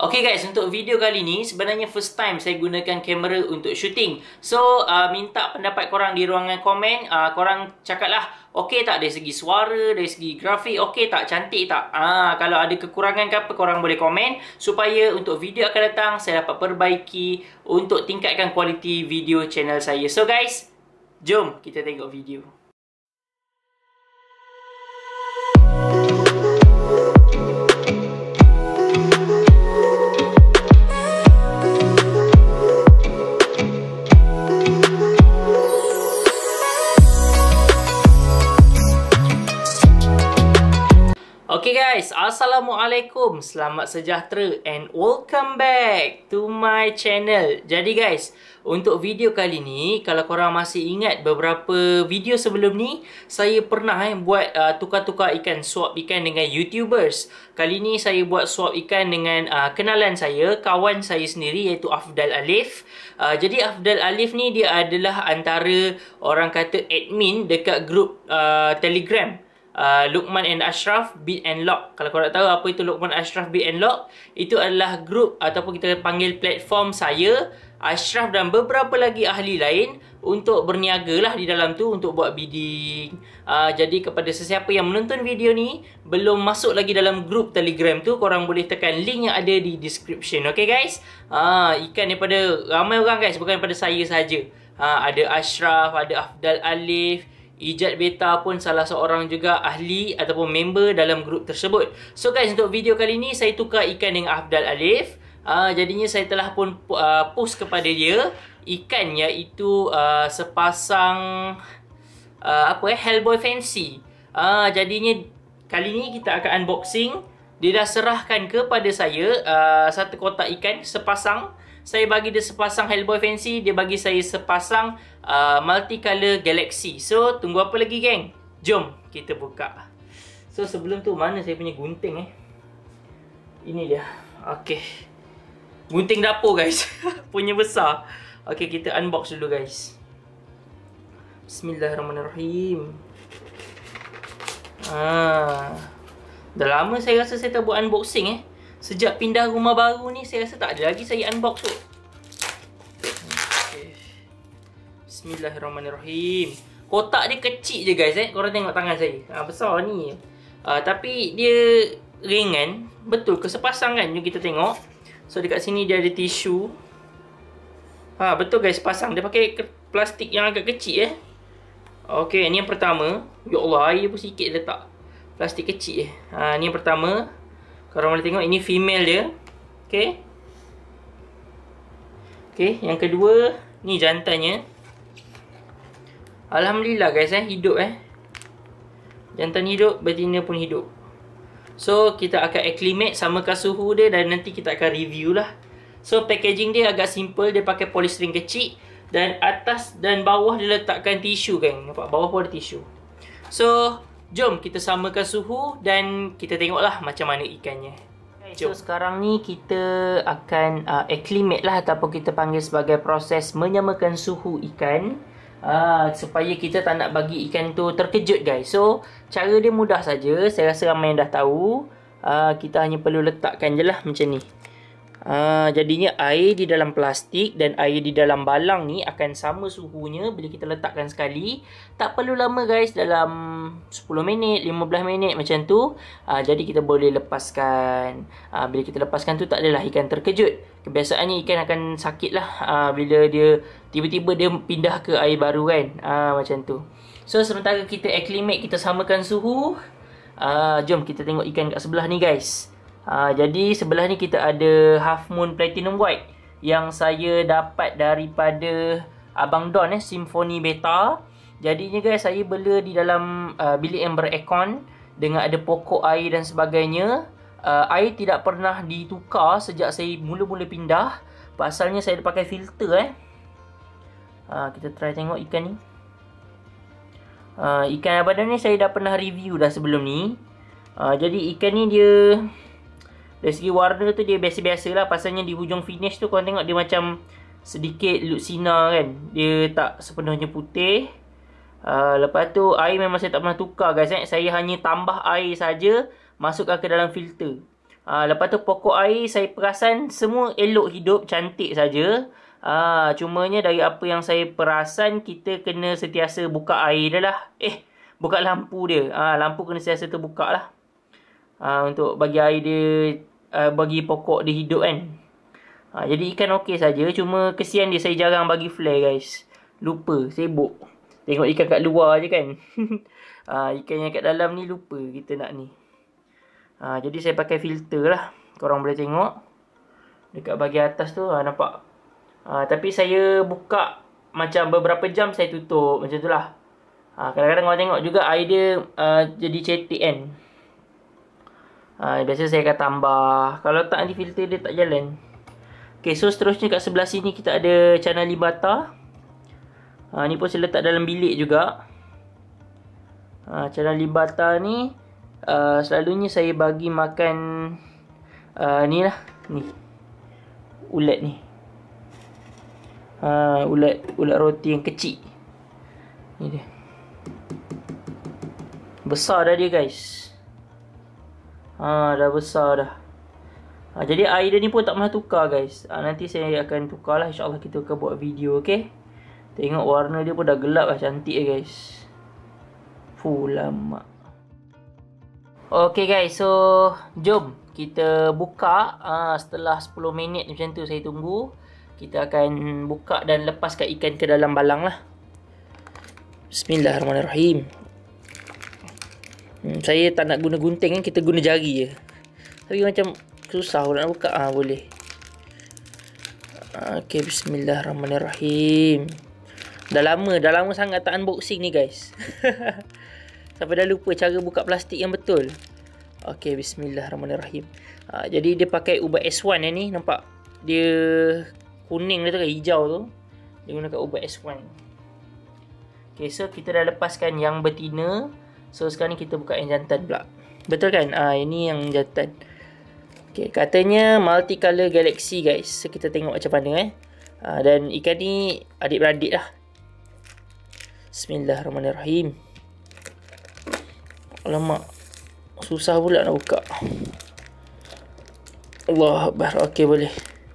Okay guys, untuk video kali ni sebenarnya first time saya gunakan kamera untuk shooting. So, minta pendapat korang di ruangan komen. Korang cakap lah, okay tak dari segi suara, dari segi grafik, okay tak, cantik tak? Kalau ada kekurangan ke apa, korang boleh komen. Supaya untuk video akan datang, saya dapat perbaiki untuk tingkatkan kualiti video channel saya. So guys, jom kita tengok video. Okay guys, Assalamualaikum, selamat sejahtera and welcome back to my channel. Jadi guys, untuk video kali ni, kalau korang masih ingat beberapa video sebelum ni, saya pernah buat tukar-tukar ikan, swap ikan dengan YouTubers. Kali ni saya buat swap ikan dengan kenalan saya, kawan saya sendiri iaitu Afdal Alif. Jadi Afdal Alif ni dia adalah antara orang kata admin dekat grup Telegram. Luqman and Ashraf Beat and Lock. Kalau korang tahu apa itu Luqman Ashraf Beat and Lock, itu adalah grup ataupun kita panggil platform saya, Ashraf dan beberapa lagi ahli lain untuk berniaga lah di dalam tu untuk buat bidding. Jadi kepada sesiapa yang menonton video ni belum masuk lagi dalam grup Telegram tu, korang boleh tekan link yang ada di description. Okay guys, ikan daripada ramai orang guys, bukan daripada saya saja. Ada Ashraf, ada Afdal Alif, Ijat Beta pun salah seorang juga ahli ataupun member dalam grup tersebut. So guys, untuk video kali ni saya tukar ikan dengan Afdal Alif. Jadinya saya telah pun post kepada dia ikan, iaitu sepasang Hellboy Fancy. Jadinya kali ni kita akan unboxing. Dia dah serahkan kepada saya satu kotak ikan sepasang. Saya bagi dia sepasang Hellboy Fancy, dia bagi saya sepasang Multicolor Galaxy. So, tunggu apa lagi geng? Jom kita buka. So, sebelum tu mana saya punya gunting Ini dia. Okay, gunting dapur guys. Punya besar. Okay, kita unbox dulu guys. Bismillahirrahmanirrahim. Dah lama saya rasa saya tak buat unboxing Sejak pindah rumah baru ni, saya rasa tak ada lagi saya unbox tu. Okay. Bismillahirrahmanirrahim. Kotak dia kecil je guys Korang tengok tangan saya. Besar ni. Tapi dia ringan. Betul ke sepasang kan? Jom kita tengok. So dekat sini dia ada tisu. Betul guys, sepasang. Dia pakai plastik yang agak kecil Okay, ni yang pertama. Ya Allah, air pun sikit letak. Plastik kecil ni yang pertama. Korang boleh tengok, ini female dia. Okay. Okay, yang kedua, ni jantannya. Alhamdulillah guys hidup Jantan hidup, betina pun hidup. So, kita akan acclimate, samakan suhu dia dan nanti kita akan review lah. So, packaging dia agak simple, dia pakai polystyrene kecil. Dan atas dan bawah dia letakkan tisu kan. Nampak, bawah pun ada tisu. So, jom kita samakan suhu dan kita tengoklah macam mana ikannya. So sekarang ni kita akan acclimate lah ataupun kita panggil sebagai proses menyamakan suhu ikan. Supaya kita tak nak bagi ikan tu terkejut guys. So cara dia mudah saja. Saya rasa ramai yang dah tahu. Kita hanya perlu letakkan je lah macam ni. Jadinya air di dalam plastik dan air di dalam balang ni akan sama suhunya bila kita letakkan sekali. Tak perlu lama guys, dalam 10 minit, 15 minit macam tu. Jadi kita boleh lepaskan. Bila kita lepaskan tu tak adalah ikan terkejut. Kebiasaannya ikan akan sakit lah bila dia tiba-tiba dia pindah ke air baru kan. Macam tu. So sementara kita acclimate, kita samakan suhu. Jom kita tengok ikan kat sebelah ni guys. Jadi sebelah ni kita ada Half Moon Platinum White yang saya dapat daripada Abang Don Symphony Beta. Jadinya guys, saya bela di dalam bilik yang beraircon dengan ada pokok air dan sebagainya. Air tidak pernah ditukar sejak saya mula-mula pindah. Pasalnya saya ada pakai filter kita try tengok ikan ni. Ikan abadan ni saya dah pernah review dah sebelum ni. Jadi ikan ni dia dari segi warna tu dia biasa-biasa lah. Pasalnya di hujung finish tu korang tengok dia macam sedikit lucina kan. Dia tak sepenuhnya putih. Lepas tu air memang saya tak pernah tukar guys Saya hanya tambah air saja, masukkan ke dalam filter. Lepas tu pokok air saya perasan semua elok hidup, cantik saja. Cumanya dari apa yang saya perasan, kita kena sentiasa buka air dia lah. Buka lampu dia. Lampu kena sentiasa terbuka lah. Untuk bagi air dia, bagi pokok dia hidup kan. Jadi ikan okey saja. Cuma kesian dia, saya jarang bagi flare guys. Lupa, sibuk. Tengok ikan kat luar je kan. Ikan yang kat dalam ni lupa kita nak ni. Jadi saya pakai filter lah. Korang boleh tengok dekat bahagian atas tu, nampak. Tapi saya buka macam beberapa jam saya tutup. Macam tu lah. Kadang-kadang korang tengok juga air dia jadi cetek kan. Biasa saya akan tambah. Kalau tak nanti filter dia tak jalan. Okay, so seterusnya kat sebelah sini kita ada channel libata. Ni pun saya letak dalam bilik juga. Channel libata ni selalunya saya bagi makan ni lah, ni ulat ni. Ulat roti yang kecil ni dia. Besar dah dia guys. Dah besar dah. Jadi air dia ni pun tak pernah tukar guys. Nanti saya akan tukar lah, insyaAllah kita akan buat video. Okay, tengok warna dia pun dah gelap lah, cantik lah guys. Lama. Okay guys, so jom kita buka. Setelah 10 minit macam tu saya tunggu, kita akan buka dan lepaskan ikan ke dalam balang lah. Bismillahirrahmanirrahim. Saya tak nak guna gunting kan, kita guna jari je. Tapi macam susah nak buka. Boleh. Okay, bismillahirrahmanirrahim. Dah lama sangat tak unboxing ni guys. Sampai dah lupa cara buka plastik yang betul. Okay, bismillahirrahmanirrahim. Jadi dia pakai ubat S1 yang ni. Nampak dia kuning dia tu kan, hijau tu. Dia gunakan ubat S1. Okay, so kita dah lepaskan yang betina. So sekarang ni kita buka yang jantan pula. Betul kan? Ini yang jantan. Okay, katanya multicolor galaxy guys. So kita tengok macam mana dan ikan ni adik-beradik lah. Bismillahirrahmanirrahim. Alamak, susah pula nak buka. Allah Akbar. Okay, boleh.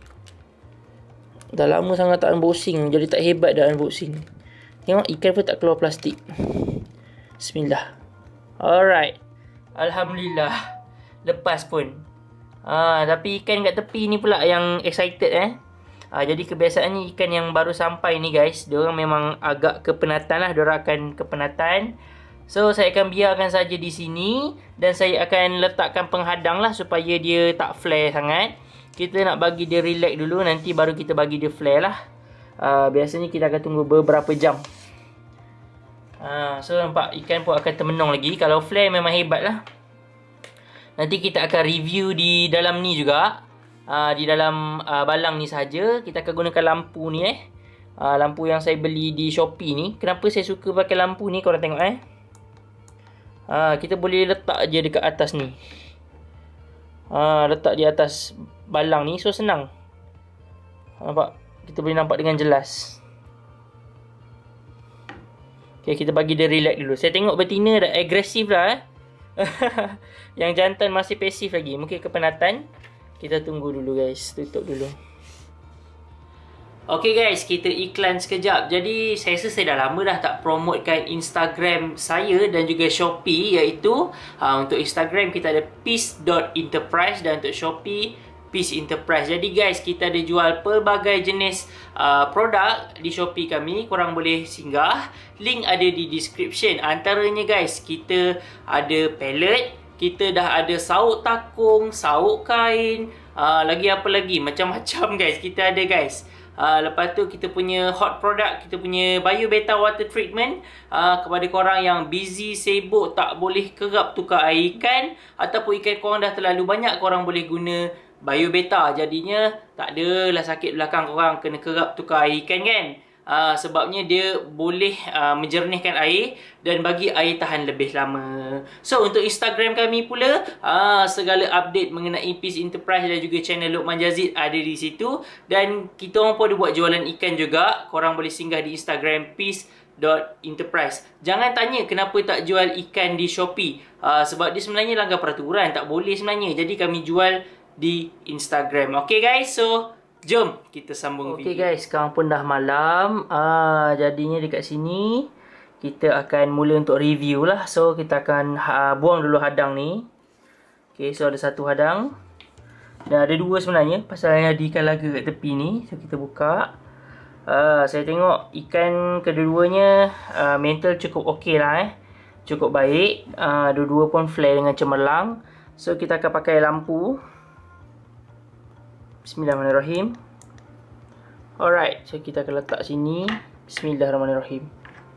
Dah lama sangat tak unboxing, jadi tak hebat dah unboxing. Tengok ikan pun tak keluar plastik. Bismillah. Alright, alhamdulillah lepas pun. Tapi ikan kat tepi ni pula yang excited jadi kebiasaannya ikan yang baru sampai ni guys, diorang memang agak kepenatan lah. Diorang akan kepenatan. So saya akan biarkan saja di sini. Dan saya akan letakkan penghadang lah, supaya dia tak flare sangat. Kita nak bagi dia relax dulu, nanti baru kita bagi dia flare lah. Biasanya kita akan tunggu beberapa jam. So nampak ikan pun akan termenung lagi. Kalau flare memang hebat lah. Nanti kita akan review di dalam ni juga. Di dalam balang ni saja. Kita akan gunakan lampu ni lampu yang saya beli di Shopee ni. Kenapa saya suka pakai lampu ni, korang tengok kita boleh letak je dekat atas ni. Letak di atas balang ni. So senang. Nampak? Kita boleh nampak dengan jelas. Okay, kita bagi dia relax dulu. Saya tengok betina dah agresif lah Yang jantan masih pasif lagi. Mungkin kepenatan. Kita tunggu dulu guys. Tutup dulu. Okay guys, kita iklan sekejap. Jadi saya rasa saya dah lama dah tak promotekan Instagram saya dan juga Shopee, iaitu untuk Instagram kita ada peace.enterprise dan untuk Shopee Peace Enterprise. Jadi guys, kita ada jual pelbagai jenis produk di Shopee kami. Korang boleh singgah. Link ada di description. Antaranya guys, kita ada pallet, kita dah ada sauk takung, sauk kain, lagi apa lagi, macam-macam guys kita ada guys. Lepas tu kita punya hot product, kita punya Bio Beta Water Treatment. Kepada korang yang busy, sibuk, tak boleh kerap tukar air ikan, ataupun ikan korang dah terlalu banyak, korang boleh guna Bio Beta. Jadinya tak adalah sakit belakang korang kena kerap tukar air ikan kan. Sebabnya dia boleh menjernihkan air dan bagi air tahan lebih lama. So untuk Instagram kami pula, segala update mengenai Peace Enterprise dan juga channel Luqman Jazid ada di situ. Dan kita orang pun ada buat jualan ikan juga. Korang boleh singgah di Instagram Peace Enterprise. Jangan tanya kenapa tak jual ikan di Shopee. Sebab dia sebenarnya langgar peraturan, tak boleh sebenarnya. Jadi kami jual di Instagram. Okay guys, so jom kita sambung video. Okay guys, sekarang pun dah malam. Jadinya dekat sini kita akan mula untuk review lah. So kita akan buang dulu hadang ni. Okay, so ada satu hadang. Dan ada dua sebenarnya, pasal yang ada ikan laga kat tepi ni. So kita buka. Saya tengok ikan kedua-duanya mental cukup okey lah cukup baik. Dua-dua pun flare dengan cemerlang. So kita akan pakai lampu. Bismillahirrahmanirrahim. Alright, so kita akan letak sini. Bismillahirrahmanirrahim.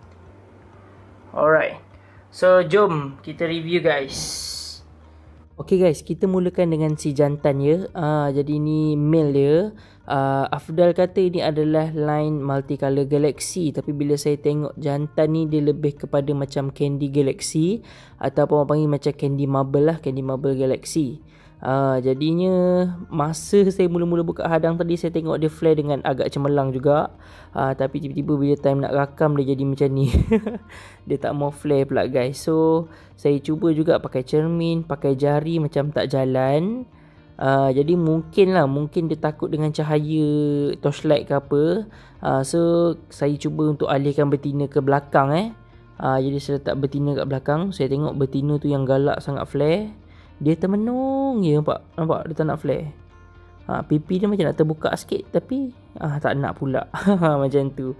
Alright, so jom kita review guys. Okay guys, kita mulakan dengan si jantan ya. Jadi ni male dia. Afdal kata ini adalah line multicolor galaxy, tapi bila saya tengok jantan ni dia lebih kepada macam candy galaxy ataupun orang panggil macam candy marble lah, candy marble galaxy. Jadinya masa saya mula-mula buka hadang tadi, saya tengok dia flare dengan agak cemerlang juga. Tapi tiba-tiba bila time nak rakam dia jadi macam ni. Dia tak mau flare pula guys. So saya cuba juga pakai cermin, pakai jari macam tak jalan. Jadi mungkin dia takut dengan cahaya torchlight ke apa. So saya cuba untuk alihkan betina ke belakang Jadi saya letak betina kat belakang. Saya tengok betina tu yang galak sangat flare. Dia termenung je, nampak dia tak nak flare. Pipi dia macam nak terbuka sikit, tapi tak nak pula. Macam tu.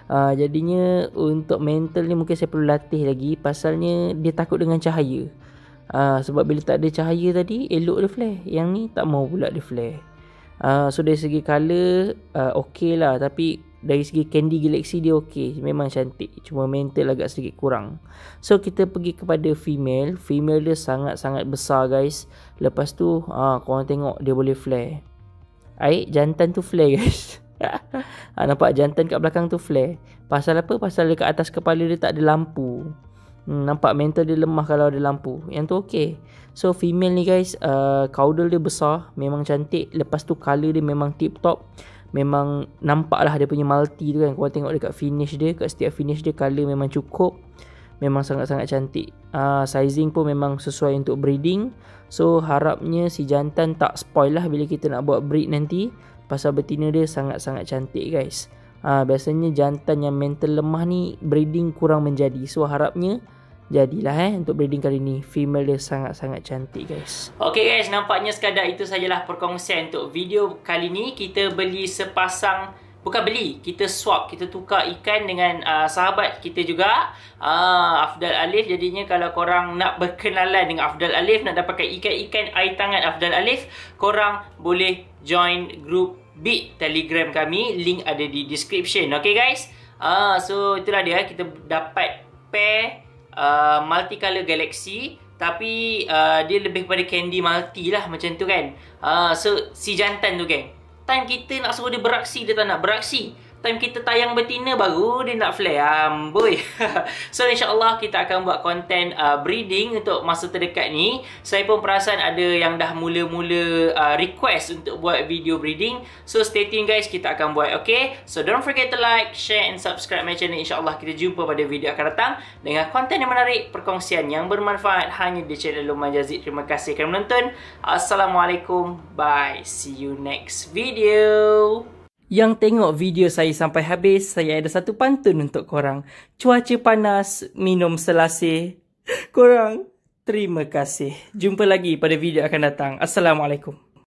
Jadinya untuk mental ni mungkin saya perlu latih lagi. Pasalnya dia takut dengan cahaya. Sebab bila tak ada cahaya tadi, elok dia flare. Yang ni tak mau pula dia flare. So dari segi colour okey lah. Tapi dari segi candy galaxy dia okey, memang cantik. Cuma mental agak sedikit kurang. So kita pergi kepada female. Female dia sangat-sangat besar guys. Lepas tu korang tengok dia boleh flare. Jantan tu flare guys. Nampak jantan kat belakang tu flare. Pasal apa? Pasal dekat atas kepala dia tak ada lampu. Nampak mental dia lemah kalau ada lampu. Yang tu okey. So female ni guys, caudal dia besar, memang cantik. Lepas tu colour dia memang tip top. Memang nampak lah dia punya multi tu kan. Korang tengok dekat finish dia, kat setiap finish dia colour memang cukup. Memang sangat-sangat cantik. Sizing pun memang sesuai untuk breeding. So harapnya si jantan tak spoil lah bila kita nak buat breed nanti. Pasal betina dia sangat-sangat cantik guys. Biasanya jantan yang mental lemah ni breeding kurang menjadi. So harapnya jadilah untuk breeding kali ni. Female dia sangat-sangat cantik guys. Okay guys, nampaknya sekadar itu sajalah perkongsian untuk video kali ni. Kita beli sepasang, bukan beli, kita swap, kita tukar ikan dengan sahabat kita juga, Afdal Alif. Jadinya kalau korang nak berkenalan dengan Afdal Alif, nak dapatkan ikan-ikan air tangan Afdal Alif, korang boleh join group Bit Telegram kami. Link ada di description. Okay guys, so itulah dia. Kita dapat pair multicolor galaxy, tapi dia lebih kepada candy multi lah, macam tu kan. So si jantan tu geng, time kita nak suruh dia beraksi, dia tak nak beraksi. Time kita tayang betina, baru dia nak flare. Amboi. So insyaAllah kita akan buat konten breeding untuk masa terdekat ni. Saya pun perasan ada yang dah mula-mula request untuk buat video breeding. So stay tune guys, kita akan buat. Okay, so don't forget to like, share and subscribe my channel. InsyaAllah kita jumpa pada video akan datang dengan konten yang menarik, perkongsian yang bermanfaat hanya di channel Luqman Jazid. Terima kasih kerana menonton. Assalamualaikum. Bye. See you next video. Yang tengok video saya sampai habis, saya ada satu pantun untuk korang. Cuaca panas, minum selasih. Korang, terima kasih. Jumpa lagi pada video akan datang. Assalamualaikum.